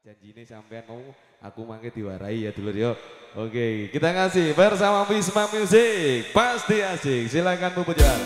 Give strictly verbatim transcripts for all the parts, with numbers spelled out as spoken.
Janji ini sampean mau aku mangke diwarai ya dulur yo. Oke, kita ngasih bersama Wisma Music. Pasti asik. Silakan Bu Pujar.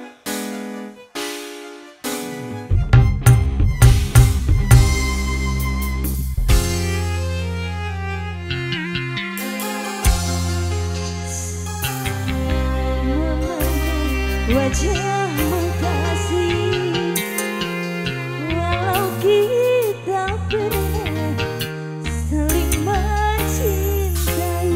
Wajahmu kasih, walau kita pernah saling mencintai.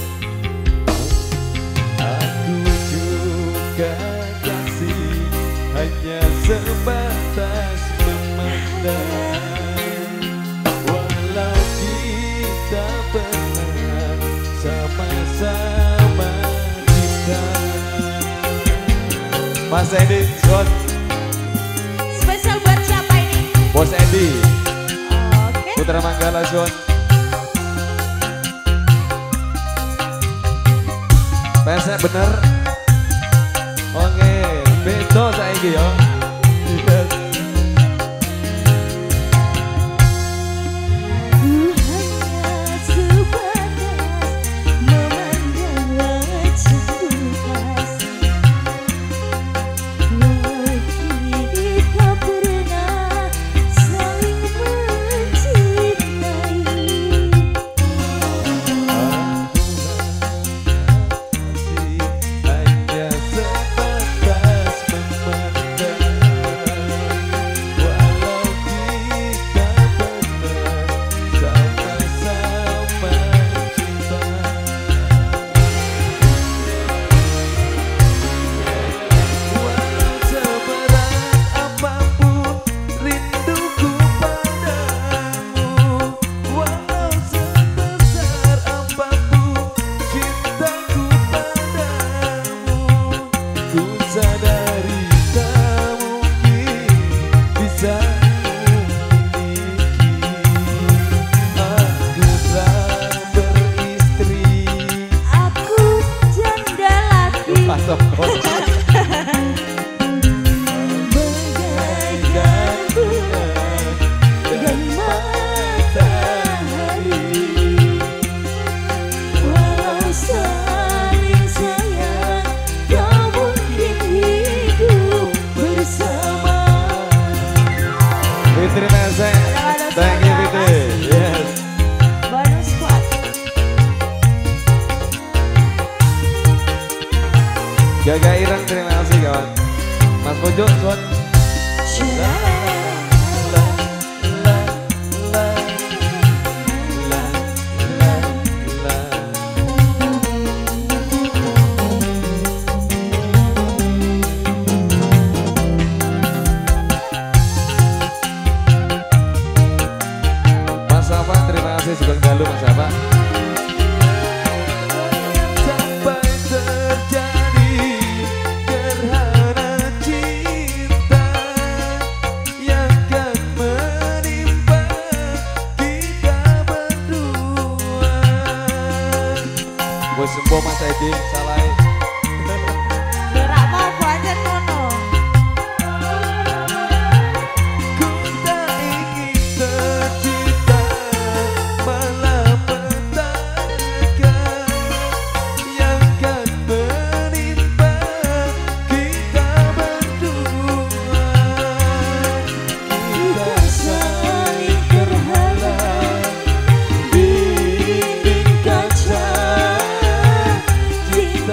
Aku juga kasih, hanya sebatas memandang. Walau kita pernah sama-sama cinta. Mas Edi, Son. Spesial buat siapa ini? Bos Edi. Oke. Putra Manggala, Son. Pesek bener. Oke, beto saiki yo. Terima kasih. Thank you Fitri. Yes. Bonus squad. Gaga Irang, terima kasih kawan. Mas Bojo, Son. Sugeng Dalu Mas Apa. Sampai terjadi gerhana cinta yang kan menimpa kita berdua. Bos sembuh Mas Edi, salah. Gerak mau aja nono. Cinta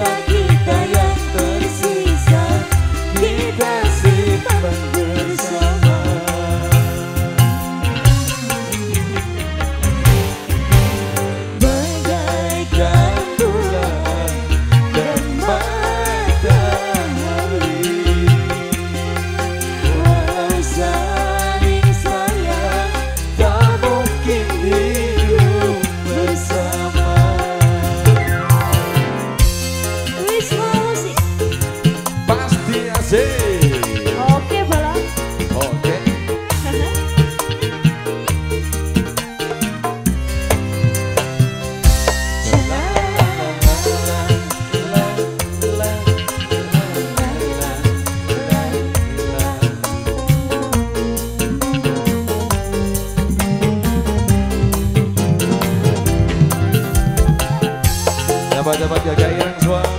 Sahabat-sahabat jaga ireng suang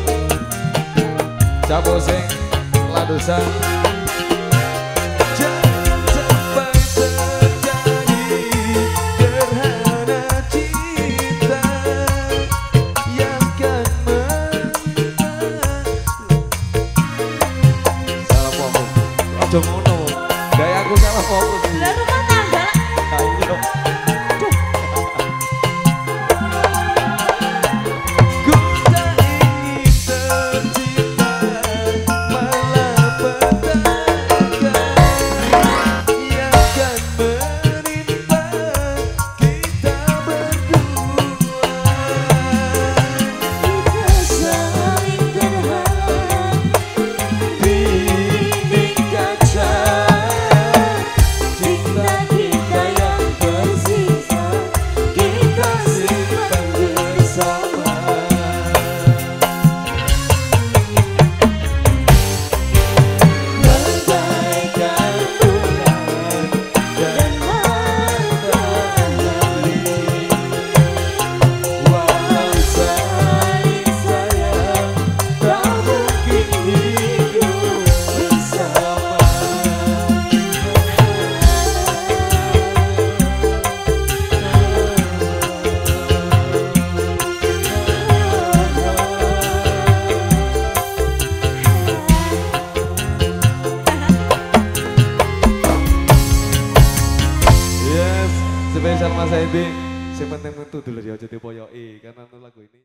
Capo sing ladusan. Jangan sampai terjadi gerhana cinta yang kan salah fokus. Ojo ngono. Gaya aku salah fokus. Lah rumah tangga. Ayo. Spesial Mas Edi, yang penting itu dulu ya jadi poyoki karena lagu ini.